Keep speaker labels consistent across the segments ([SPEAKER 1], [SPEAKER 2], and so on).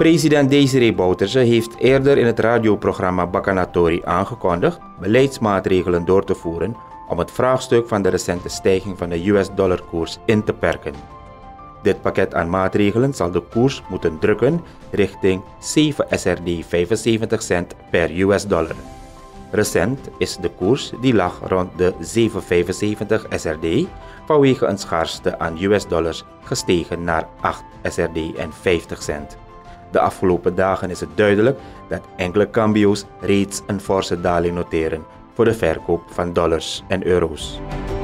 [SPEAKER 1] President Desiree Bouterse heeft eerder in het radioprogramma Bakanatori aangekondigd beleidsmaatregelen door te voeren om het vraagstuk van de recente stijging van de US-dollarkoers in te perken. Dit pakket aan maatregelen zal de koers moeten drukken richting 7 SRD 75 cent per US-dollar. Recent is de koers die lag rond de 7,75 SRD vanwege een schaarste aan US-dollars gestegen naar 8 SRD en 50 cent. De afgelopen dagen is het duidelijk dat enkele cambio's reeds een forse daling noteren voor de verkoop van dollars en euro's.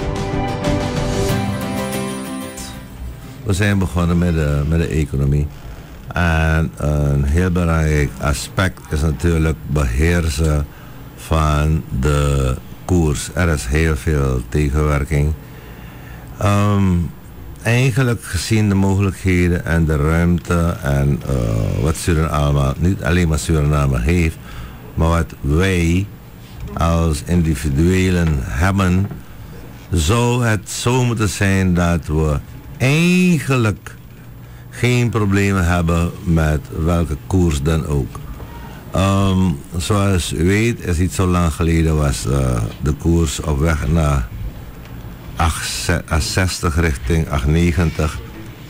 [SPEAKER 2] We zijn begonnen met de economie. En een heel belangrijk aspect is natuurlijk beheersen van de koers. Er is heel veel tegenwerking. Eigenlijk gezien de mogelijkheden en de ruimte en wat Suriname, niet alleen maar Suriname heeft, maar wat wij als individuelen hebben, zou het zo moeten zijn dat we eigenlijk geen problemen hebben met welke koers dan ook. Zoals u weet is niet zo lang geleden was de koers op weg naar 8,60 richting 8,90.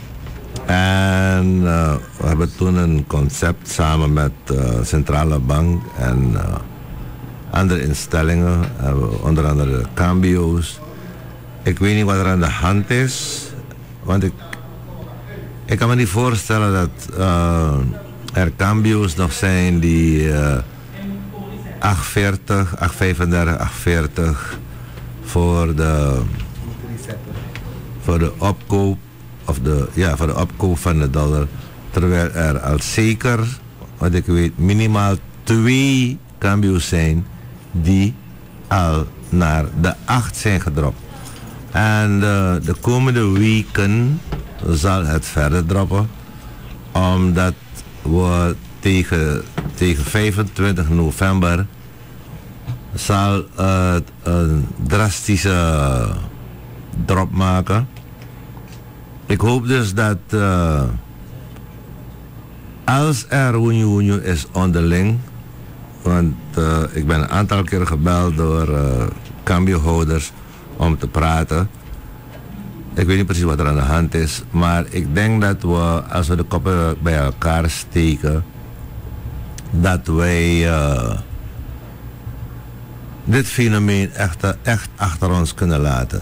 [SPEAKER 2] En we hebben toen een concept samen met Centrale Bank en andere instellingen, onder andere cambio's. Ik weet niet wat er aan de hand is, want ik kan me niet voorstellen dat er cambio's nog zijn die 8,40, 8,35, 8,40 voor de opkoop voor de opkoop van de dollar, terwijl er al zeker, wat ik weet, minimaal 2 cambio's zijn die al naar de 8 zijn gedropt. En de komende weken zal het verder droppen, omdat we tegen 25 november zal het een drastische drop maken. Ik hoop dus dat als er woenje is onderling, want ik ben een aantal keer gebeld door cambiohouders om te praten. Ik weet niet precies wat er aan de hand is, maar ik denk dat we, als we de koppen bij elkaar steken, dat wij dit fenomeen echt achter ons kunnen laten.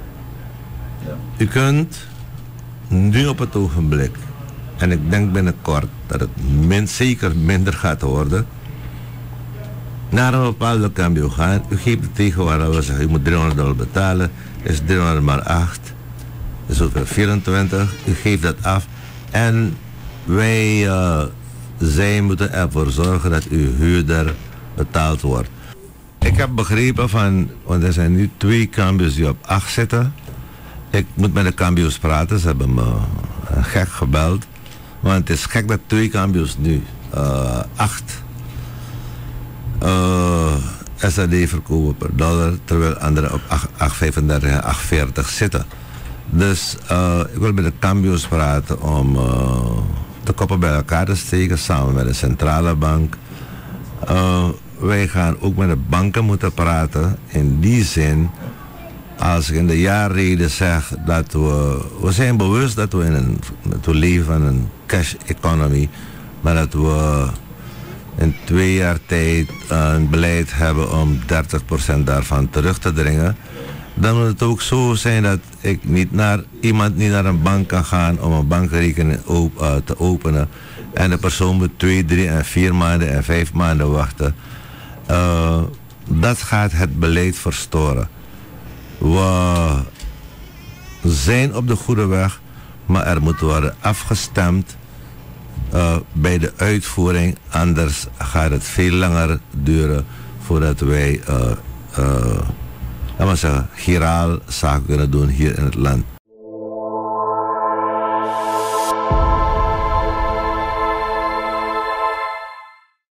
[SPEAKER 2] U kunt nu op het ogenblik, en ik denk binnenkort dat het zeker minder gaat worden, naar een bepaalde cambio gaan. U geeft de tegenwaarde, we zeggen, u moet $300 betalen, is 300 maar 8, is ook 24, u geeft dat af en wij moeten ervoor zorgen dat uw huurder betaald wordt. Ik heb begrepen van, want er zijn nu 2 cambio's die op 8 zitten. Ik moet met de cambio's praten, ze hebben me gek gebeld. Want het is gek dat 2 cambio's nu 8 SRD verkopen per dollar, terwijl anderen op 8,35 en 8,40 zitten. Dus ik wil met de cambio's praten om de koppen bij elkaar te steken, samen met de Centrale Bank. Wij gaan ook met de banken moeten praten, in die zin, als ik in de jaarreden zeg dat we zijn bewust dat we leven in een cash economy, maar dat we in 2 jaar tijd een beleid hebben om 30% daarvan terug te dringen, dan moet het ook zo zijn dat iemand niet naar een bank kan gaan om een bankrekening te openen en de persoon moet 2, 3 en 4 maanden en 5 maanden wachten. Dat gaat het beleid verstoren. We zijn op de goede weg, maar er moet worden afgestemd bij de uitvoering. Anders gaat het veel langer duren voordat wij giraal zaken kunnen doen hier in het land.